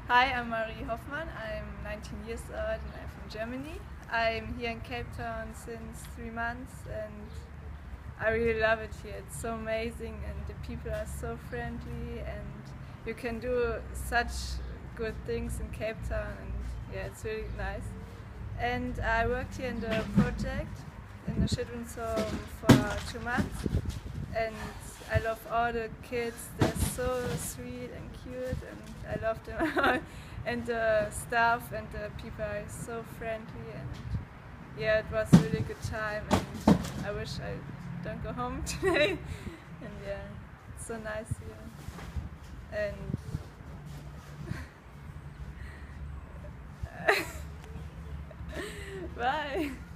Hi, I'm Marie Hoffmann. I'm 19 years old and I'm from Germany. I'm here in Cape Town since 3 months and I really love it here. It's so amazing and the people are so friendly and you can do such good things in Cape Town and yeah, it's really nice. And I worked here in the project in the children's home for 2 months and I love all the kids. They're so sweet and cute and I love them all. And the staff and the people are so friendly and yeah, it was a really good time and I wish I don't go home today. And yeah, it's so nice here. And bye.